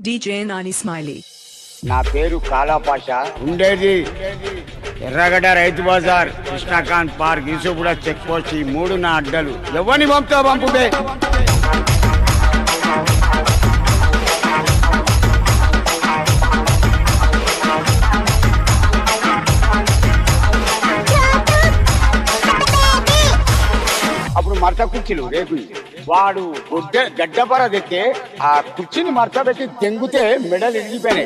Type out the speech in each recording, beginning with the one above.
DJ Nani Smiley. నా పేరు కాలాపాష, ఉండేది Erragadda Rythu Bazar, Krishnakanth park, Yousufguda check post. ఈ మూడు నా అడ్డలు. ఎవరిని పంపుతావు పంపుబే. అప్పుడు మడత కుర్చీలు రేపు వాడు గడ్డపర తెస్తే ఆ కుర్చీని మడత పెట్టి తెంగితే మెడలు ఇరిగిపోయినాయి.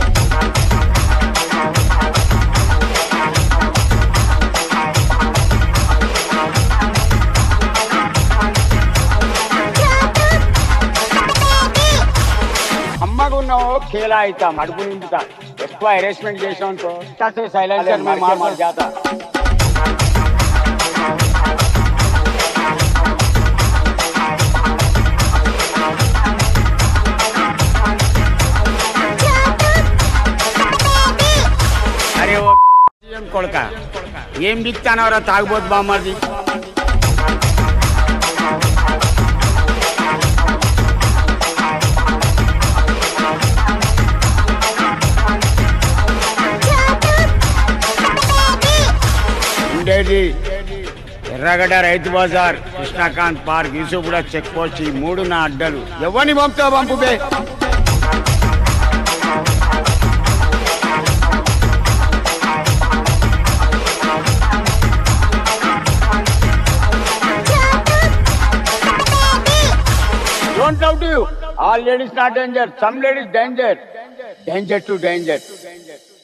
అమ్మకు ఉన్నావు కేలా అవుతా, మడుపు నింపుతా. ఎక్కువ అరేంజ్మెంట్ చేసావు సైలెన్స్ జాత. అరే ఓ కొడుక, ఏం బిక్తానవరా తాగుబోతు బామ్మది. ఉండేది Erragadda Rythu Bazar, Krishnakanth park, Yousufguda check post. ఈ మూడు నా అడ్డలు. ఎవరిని పంపుతావు పంపుబే. Don't doubt you. All ladies not danger. Some ladies danger. Danger to danger.